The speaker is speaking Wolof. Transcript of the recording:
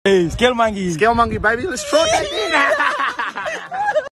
Hey, scale monkey. Scale monkey, baby. Let's throw that thing.